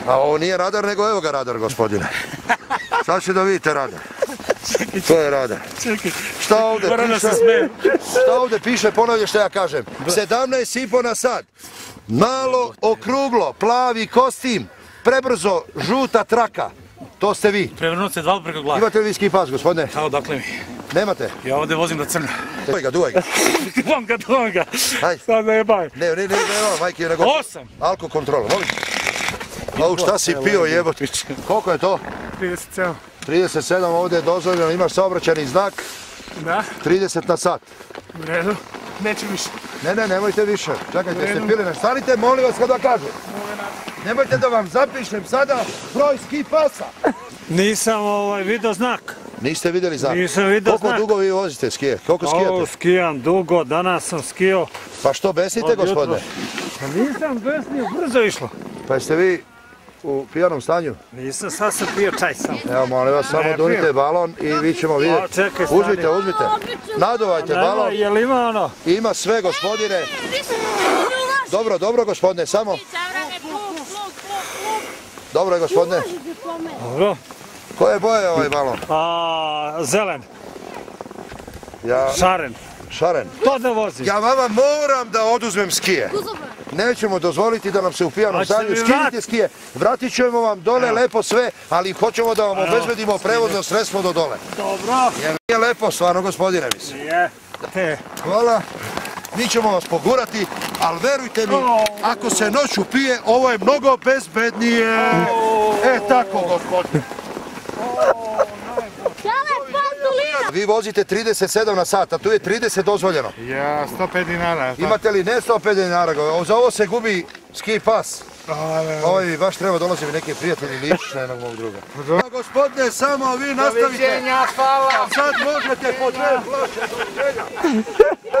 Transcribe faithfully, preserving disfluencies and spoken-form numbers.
A ovo nije radar, nego evo ga radar, gospodine. Sad ću da vidite radar. To je radar. Šta ovdje piše? Šta ovdje piše, ponavlja što ja kažem. sedamnaest i po na sat. Malo, okruglo, plavi kostim, prebrzo, žuta traka. To ste vi. Prevrnuti se dva preko glave. Imate li vi ski pas, gospodine? A odakle mi? Nemate? Ja ovdje vozim do crna. Duvaj ga, duvaj ga. Duvam ga, duvam ga. Haj. Sad ne jebaj. Ne, ne, ne, ne, majke, nego... Osam. Alko kontrola, molim. Au, šta si pio, jebote? Koliko je to? trideset sedam. trideset sedam, ovdje je dozvoljeno, imaš saobraćajni znak. Da. trideset na sat. U redu. Neću više. Ne, ne, nemojte više. Čekajte, ste pili ne. Stanite, molim vas kad vam kažem. Nemojte da vam zapišem sada broj ski pasa. Nisam ovaj vidio znak. Niste vidjeli znak? Nisam vidio znak. Koliko dugo vi vozite skije? Koliko skijate? Ovo skijam dugo, danas sam skio. Pa što besnite, gospodine? Pa nisam besnio, brzo išlo. Pa jeste vi u pijanom stanju? Nisam, sad sam pio čaj sam. Evo, molim vas, samo dunite balon i vi ćemo vidjeti. O, čekaj, stani. Uzmite, uzmite. Naduvajte balon. Je li ima ono? Ima sve, gospodine. Dobro, dobro, gospodine, samo. Dobro je, gospodine. Dobro. Koje boje je ovaj balon? A, zelen, Ja... šaren. Šaren. To da vozim. Ja vama moram da oduzmem skije. Nećemo dozvoliti da nam se u pijanom stanju skinite skije. Vratit ćemo vam dole lepo sve, ali hoćemo da vam obezbedimo prevozno sredstvo do dole. Dobro. Jer nije lepo, stvarno, gospodine, mislim. Je. Te. Hvala. Mi ćemo vas pogurati, ali verujte mi, ako se noću pije, ovo je mnogo bezbednije. E, tako, gospodine. Vi vozite trideset sedam na sat, a tu je trideset dozvoljeno. Ja, sto pet dinara. Imate li ne sto pet dinara? Za ovo se gubi ski pas. Ovaj mi baš treba, dolazi mi neki prijatelji ličiš na jednog mog druga. Gospodine, samo vi nastavite. Doviđenja, hvala. Sad možete po dve flaše, doviđenja.